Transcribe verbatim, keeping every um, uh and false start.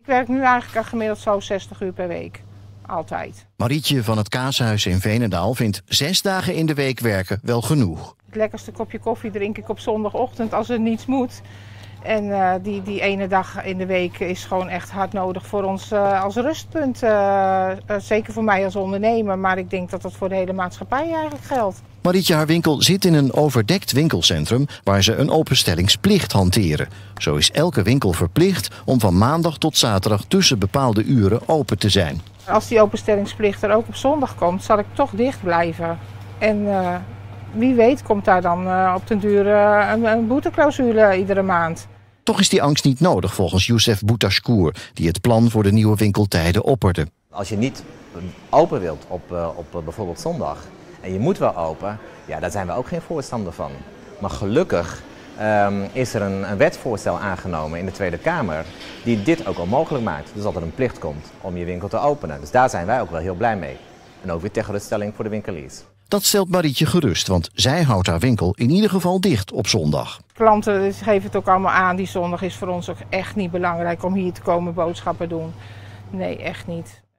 Ik werk nu eigenlijk gemiddeld zo zestig uur per week. Altijd. Marietje van het Kaashuis in Veenendaal vindt zes dagen in de week werken wel genoeg. Het lekkerste kopje koffie drink ik op zondagochtend als er niets moet. En uh, die, die ene dag in de week is gewoon echt hard nodig voor ons uh, als rustpunt. Uh, uh, zeker voor mij als ondernemer, maar ik denk dat dat voor de hele maatschappij eigenlijk geldt. Marietje haar winkel zit in een overdekt winkelcentrum waar ze een openstellingsplicht hanteren. Zo is elke winkel verplicht om van maandag tot zaterdag tussen bepaalde uren open te zijn. Als die openstellingsplicht er ook op zondag komt, zal ik toch dicht blijven. En uh, wie weet komt daar dan uh, op den duur uh, een, een boeteclausule iedere maand. Toch is die angst niet nodig volgens Youssef Boutashkour, die het plan voor de nieuwe winkeltijden opperde. Als je niet open wilt op, uh, op uh, bijvoorbeeld zondag en je moet wel open, ja, daar zijn we ook geen voorstander van. Maar gelukkig um, is er een, een wetsvoorstel aangenomen in de Tweede Kamer die dit ook al mogelijk maakt. Dus dat er een plicht komt om je winkel te openen. Dus daar zijn wij ook wel heel blij mee. En ook weer ter geruststelling voor de winkeliers. Dat stelt Marietje gerust, want zij houdt haar winkel in ieder geval dicht op zondag. Klanten geven het ook allemaal aan, die zondag is voor ons ook echt niet belangrijk om hier te komen boodschappen doen. Nee, echt niet.